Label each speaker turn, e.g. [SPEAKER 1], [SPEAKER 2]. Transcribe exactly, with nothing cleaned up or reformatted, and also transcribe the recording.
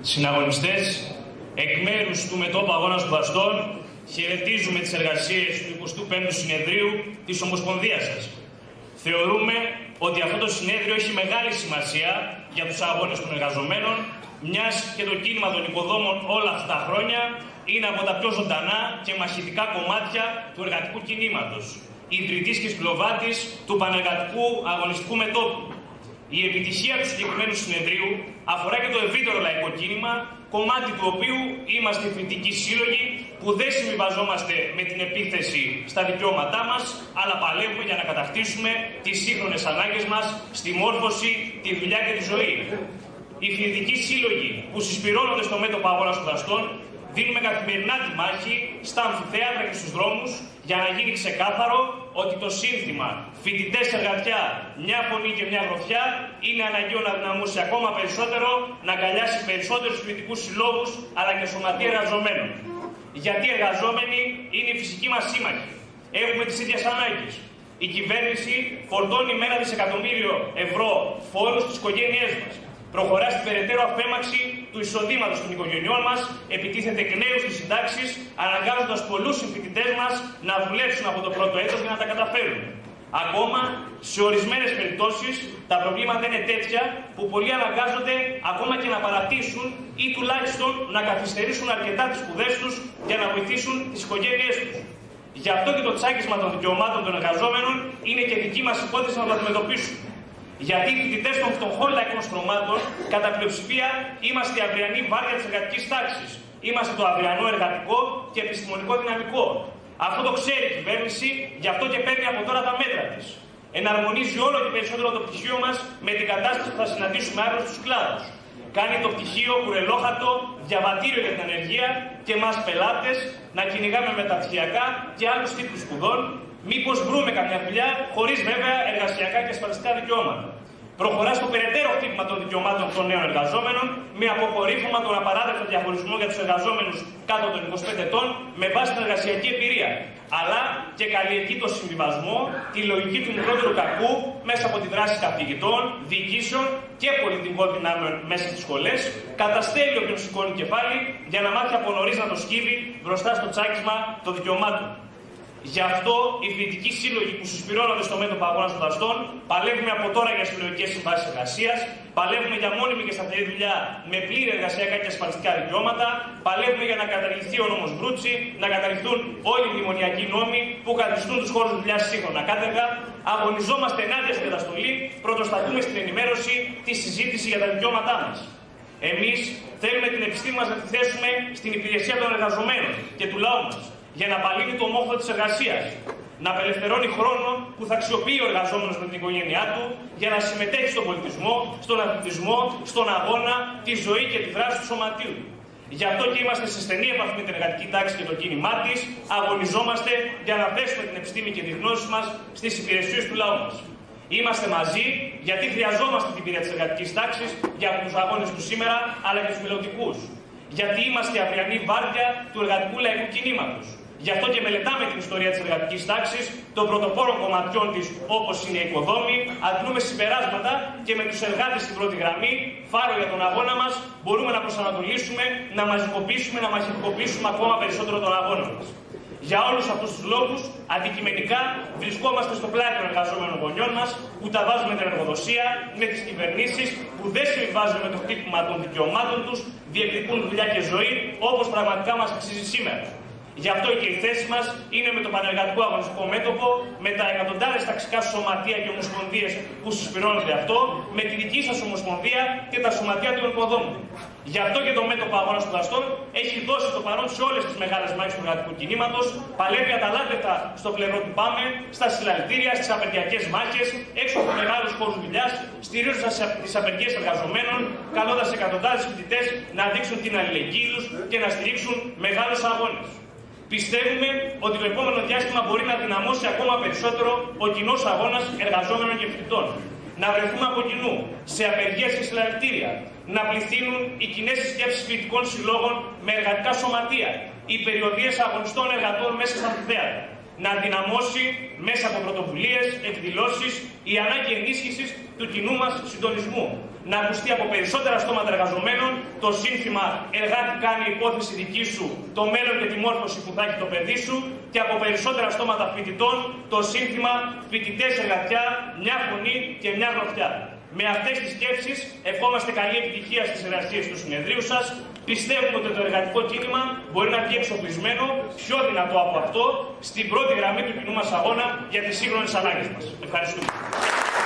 [SPEAKER 1] Συναγωνιστές, εκ μέρους του Μετώπου Αγώνα Σπουδαστών, χαιρετίζουμε τις εργασίες του εικοστού πέμπτου Συνεδρίου της Ομοσπονδίας σας. Θεωρούμε ότι αυτό το συνέδριο έχει μεγάλη σημασία για τους αγώνες των εργαζομένων, μιας και το κίνημα των οικοδόμων όλα αυτά τα χρόνια είναι από τα πιο ζωντανά και μαχητικά κομμάτια του εργατικού κινήματος, ιδρυτής και σπηλοβάτης του πανεργατικού αγωνιστικού μετώπου. Η επιτυχία του συγκεκριμένου συνεδρίου αφορά και το ευρύτερο λαϊκό κίνημα, κομμάτι του οποίου είμαστε φοιτητικοί σύλλογοι που δεν συμβιβαζόμαστε με την επίθεση στα δικαιώματά μας, αλλά παλεύουμε για να κατακτήσουμε τις σύγχρονες ανάγκες μας στη μόρφωση, τη δουλειά και τη ζωή. Οι φοιτητικοί σύλλογοι που συσπυρώνονται στο μέτωπο αγώνα σπουδαστών δίνουμε καθημερινά τη μάχη στα αμφιθέατρα και στους δρόμους για να γίνει ξεκάθαρο ότι το σύνθημα «Φοιτητές εργατιά, μια φωνή και μια γροθιά» είναι αναγκαίο να δυναμώσει ακόμα περισσότερο, να αγκαλιάσει περισσότερους φοιτητικούς συλλόγους αλλά και σωματεία εργαζομένων. Γιατί οι εργαζόμενοι είναι η φυσική μας σύμμαχοι. Έχουμε τις ίδιες ανάγκες. Η κυβέρνηση φορτώνει με ένα δισεκατομμύριο ευρώ φόρους στις οικογένειές μας. Προχωρά στην περαιτέρω αφέμαξη του εισοδήματος των οικογενειών μας, επιτίθεται εκ νέου στις συντάξεις, αναγκάζοντας πολλούς συμφοιτητές μας να δουλέψουν από το πρώτο έτος για να τα καταφέρουν. Ακόμα, σε ορισμένες περιπτώσεις, τα προβλήματα είναι τέτοια που πολλοί αναγκάζονται ακόμα και να παρατήσουν ή τουλάχιστον να καθυστερήσουν αρκετά τις σπουδές τους για να βοηθήσουν τις οικογένειές τους. Γι' αυτό και το τσάκισμα των δικαιωμάτων των εργαζόμενων είναι και δική μας υπόθεση να το αντιμετωπίσουμε. Γιατί οι φοιτητές των φτωχών λαϊκών στρωμάτων, κατά πλειοψηφία, είμαστε η αυριανή βάρδια της εργατικής τάξης. Είμαστε το αυριανό εργατικό και επιστημονικό δυναμικό. Αυτό το ξέρει η κυβέρνηση, γι' αυτό και παίρνει από τώρα τα μέτρα της. Εναρμονίζει όλο και περισσότερο το πτυχίο μας με την κατάσταση που θα συναντήσουμε αύριο στους κλάδους. Κάνει το πτυχίο κουρελόχαρτο, διαβατήριο για την ανεργία και εμάς πελάτες να κυνηγάμε μεταπτυχιακά και άλλους τύπους σπουδών. Μήπως βρούμε καμιά δουλειά, χωρίς βέβαια εργασιακά και ασφαλιστικά δικαιώματα. Προχωρά στο περαιτέρω χτύπημα των δικαιωμάτων των νέων εργαζόμενων, με αποκορύφωμα τον απαράδεκτο διαχωρισμό για τους εργαζόμενους κάτω των είκοσι πέντε ετών με βάση την εργασιακή εμπειρία. Αλλά και καλλιεργεί το συμβιβασμό, τη λογική του μικρότερου κακού μέσα από τη δράση καθηγητών, διοικήσεων και πολιτικών δυνάμεων μέσα στις σχολές, καταστέλει όποιον σηκώνει κεφάλι για να μάθει από νωρίς να το σκύβει μπροστά στο τσάκισμα των δικαιωμάτων. Γι' αυτό οι φοιτητικοί σύλλογοι που συσπυρώνονται στο μέτωπο αγώνα σπουδαστών παλεύουμε από τώρα για συλλογικές συμβάσεις εργασίας, παλεύουμε για μόνιμη και σταθερή δουλειά με πλήρη εργασιακά και ασφαλιστικά δικαιώματα, παλεύουμε για να καταργηθεί ο νόμος Μπρούτσι, να καταργηθούν όλοι οι μνημονιακοί νόμοι που καθιστούν τους χώρους δουλειάς σύγχρονα κάτεργα, αγωνιζόμαστε ενάντια στην καταστολή, πρωτοσταθούμε στην ενημέρωση, τη συζήτηση για τα δικαιώματά μας. Εμείς θέλουμε την επιστήμη μας να τη θέσουμε στην υπηρεσία των εργαζομένων και του λαού μας, για να απαλύνει το μόχθο της εργασίας, να απελευθερώνει χρόνο που θα αξιοποιεί ο εργαζόμενος με την οικογένειά του για να συμμετέχει στον πολιτισμό, στον αθλητισμό, στον αγώνα, τη ζωή και τη δράση του σωματείου. Γι' αυτό και είμαστε σε στενή επαφή με την εργατική τάξη και το κίνημά της, αγωνιζόμαστε για να θέσουμε την επιστήμη και τη γνώση μας στις υπηρεσίες του λαού μας. Είμαστε μαζί γιατί χρειαζόμαστε την πείρα της εργατικής τάξης για τους αγώνες του σήμερα αλλά και τους μελλοντικούς. Γιατί είμαστε η αυριανή βάρδια του εργατικού λαϊκού κινήματος. Γι' αυτό και μελετάμε την ιστορία της εργατικής τάξης, των πρωτοπόρων κομματιών της όπως είναι η οικοδόμη, αντλούμε συμπεράσματα και με τους εργάτες στην πρώτη γραμμή, φάρο για τον αγώνα μας, μπορούμε να προσανατολίσουμε, να μαζικοποιήσουμε, να μαχητικοποιήσουμε ακόμα περισσότερο τον αγώνα μας. Για όλους αυτούς τους λόγους, αντικειμενικά βρισκόμαστε στο πλάι των εργαζόμενων γονιών μας, που τα βάζουμε την εργοδοσία, με τις κυβερνήσεις που δεν συμβιβάζουν με το χτύπημα των δικαιωμάτων τους, διεκδικούν δουλειά και ζωή όπως πραγματικά μας αξίζει σήμερα. Γι' αυτό και η θέση μας είναι με το πανεργατικό αγωνιστικό μέτωπο, με τα εκατοντάδες ταξικά σωματεία και ομοσπονδίες που συσπυρώνονται αυτό, με τη δική σας ομοσπονδία και τα σωματεία των οικοδόμων. Γι' αυτό και το μέτωπο αγώνα σπουδαστών έχει δώσει το παρόν σε όλες τις μεγάλες μάχες του εργατικού κινήματος, παλεύει αταλάντευτα στο πλευρό του Πάμε, στα συλλαλητήρια, στις απεργιακές μάχες, έξω από μεγάλους χώρους δουλειάς, στηρίζοντας τις απεργίες εργαζομένων, καλώντας εκατοντάδες φοιτητές να δείξουν την αλληλεγγύη τους και να στηρίξουν μεγάλους αγώνες. Πιστεύουμε ότι το επόμενο διάστημα μπορεί να δυναμώσει ακόμα περισσότερο ο κοινός αγώνας εργαζόμενων και φοιτητών. Να βρεθούμε από κοινού σε απεργίες και συλλαλητήρια, να πληθύνουν οι κοινές συσκέψεις φοιτητικών συλλόγων με εργατικά σωματεία, οι περιοδίες αγωνιστών εργατών μέσα στα αμφιθέατρα. να δυναμώσει μέσα από πρωτοβουλίες, εκδηλώσεις η ανάγκη ενίσχυσης του κοινού μας συντονισμού. Να ακουστεί από περισσότερα στόματα εργαζομένων το σύνθημα «Εργάτη, κάνει υπόθεση δική σου, το μέλλον και τη μόρφωση που θα έχει το παιδί σου» και από περισσότερα στόματα φοιτητών το σύνθημα «Φοιτητές εργατιά, μια φωνή και μια γροθιά». Με αυτές τις σκέψεις ευχόμαστε καλή επιτυχία στις εργασίες του συνεδρίου σας. Πιστεύουμε ότι το εργατικό κίνημα μπορεί να βγει εξοπλισμένο, πιο δυνατό από αυτό, στην πρώτη γραμμή του κοινού μας αγώνα για τις σύγχρονες ανάγκες μας. Ευχαριστούμε.